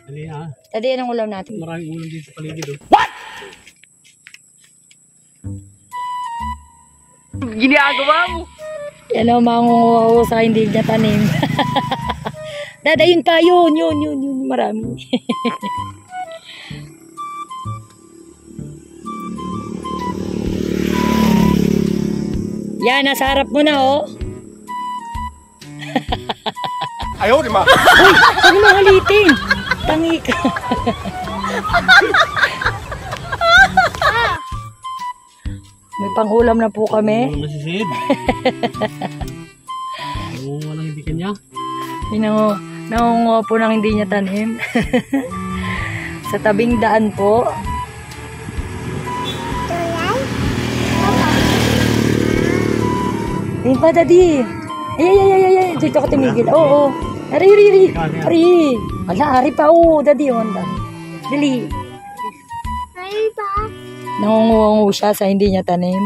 Dali ha. Dali, anong ulam natin? Maraming ulam dito sa paligid oh. What? Ginagawa mo? Yan o, mangunguha sa hindi niya tanim. Dadayin pa, yun, marami. Yan, nasa harap mo na, oh. Ayaw, di ma. Uy, huwag mo halitin. Tangi ka. May pang-ulam na po kami. Ulam na si Sid. Walang hindi kanya. Nangunguha po ng hindi niya tanim. Sa tabing daan po. Ayun pa, daddy. Ay. Dito ako tumigil. Oo. Ari. Ala, ari pa. Oo, daddy. Wanda. Dali. Ay ba? Nangunguha siya sa hindi niya tanim.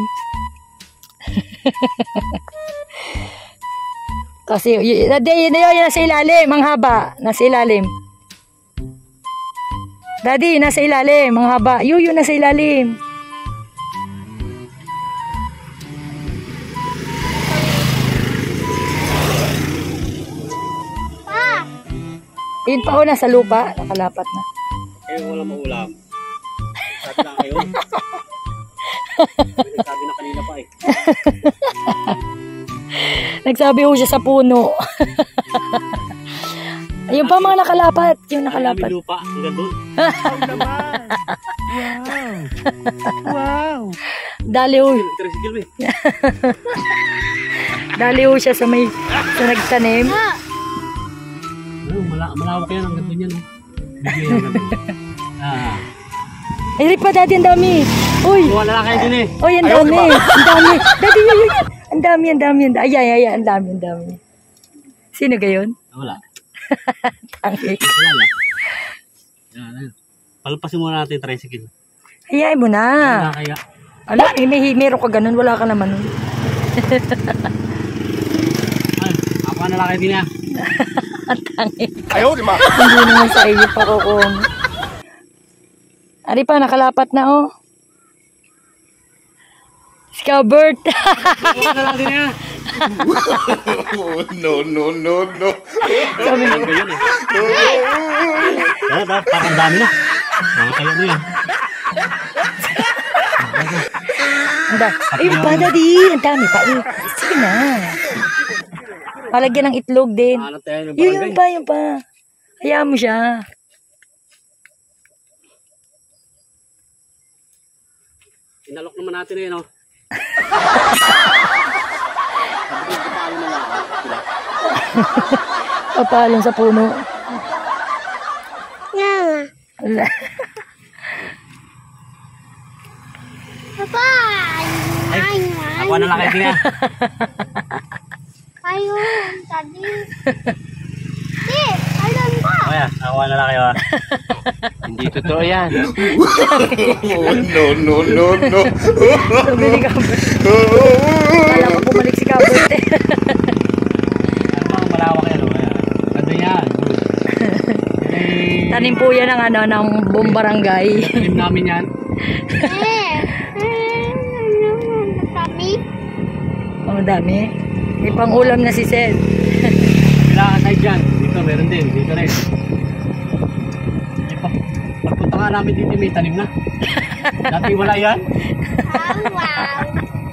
Kasi, daddy, yun nasa ilalim. Ang haba. Nasa ilalim. Daddy, nasa ilalim. Ang haba. Yun, nasa ilalim. Yun pa, nasa lupa. Nakalapat na. Kayo walang maulam. Sabi lang kayo. Sabi na kanina pa eh. Nagsabi ho siya sa puno. Ayun pa mga nakalapat. Yung nakalapat. May lupa. Hanggang doon. Wow. Dali ho. Tricycle eh. Dali ho siya sa may sa nagtanim. Malawak yan. Hanggang doon yan. Bigyan yan. Ay, pa dati ang dami. Uy. Wala na kayo din eh. Uy, ang dami. Ang dami. Dati yun. Ang dami. Ay, ang dami. Sino gayon? Wala. Tangi. Wala na. Yan. Palpasin muna natin yung tricycle. Hayaan mo na. Wala kaya. Ala, meron ka ganun. Wala ka naman nun. Ay, ako na lang kayo din ah. Tangi. Ayaw, di ma. Hindi naman sa iyo pa ko kung... Ari pa, nakalapat na oh. Scoubert. Ako na lang din ah. No. Sabi Ang ganyan eh. Parang dami na. Kaya na yan. Ayun pa, daddy. Ang dami pa eh. Sige na. Palagyan ng itlog din. Hanap tayo ng Yun barangay. pa. Hayaan mo siya. Inalok naman natin eh, no? Papalon sa puno. Nga. Ala. Papa. Ako na lang kayo din ah. Ayun. Tadi. Ayun pa. Kaya, ako na lang kayo ah. Hindi totoo yan. No. Sabi ni Kabert. Kala ko bumalik si Kabert eh. Ano bang malawak yan, oh? Ganda yan. Tanim po yan ng ng bombarangay. Tanim namin yan. Kami. Ang dami. May pang-ulam na si Seth. Kailangan side dyan. Dito, meron din. Dito rin. Pagpunta nga namin dito, may tanim na. Dati wala yan. Wow.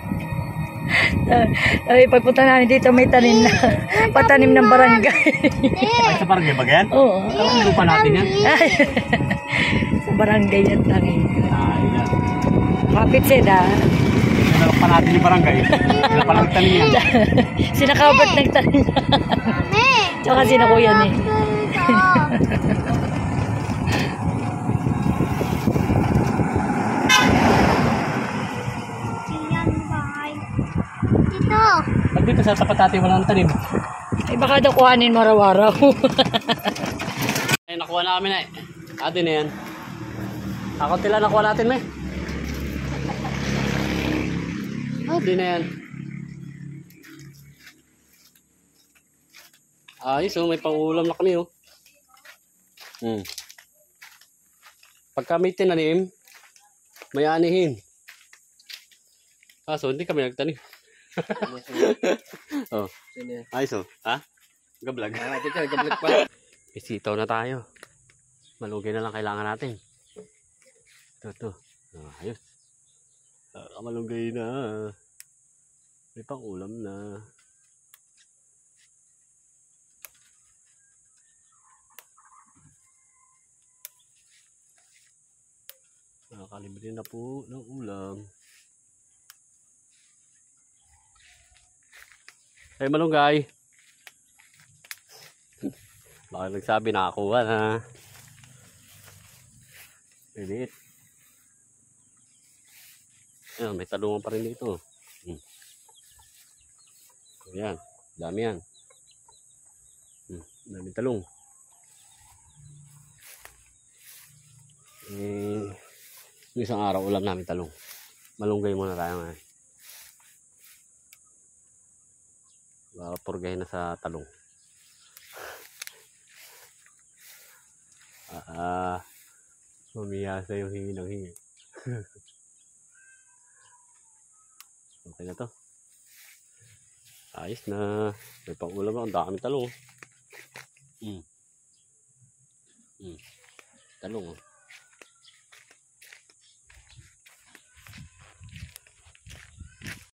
Ay, pagpunta namin dito may tanim na. Patanim ng barangay. Ay, sa barangay ba yan? Oo. Ang lupa natin yan. Ay, sa barangay yan tangi. Ay, yan. Kapit Seth ah. Nalok pa natin yung barangay. Wala pa lang tanim yan. Sina Kabert nagtanim. Kami. Tsaka sina kuya ni. Dito. Pag dito sa tapat natin, walang tanim. Ay baka daw kuhanin mo araw-araw. Ay, nakuha namin na eh. Atin na yan. Ako tila nakuha natin, may. Atin na yan. Ayos oh, may pang-ulam na kami oh. Pagka may tinanim, may anihin. Kaso, hindi kami nagtanim. Oh. Ayos oh. Ha? Gablag. Gablag pa. Isitaw na tayo. Malugay na lang kailangan natin. Ito. Ayos. Malugay na. May pang ulam na. Nakakalibre na po ng ulam. Ay, malunggay. Baka nagsabi nakakuha na. Pilit. Ayan, may talungan pa rin dito. Ayan, dami yan. Dami talong. Yung isang araw ulam namin talong. Malunggay muna tayo ngayon. Baka purgay na sa talong. Mamiyasa yung hingi ng hingi. Okay na to. Ayos na. May pang ulam na. Ang dami talong. Talong.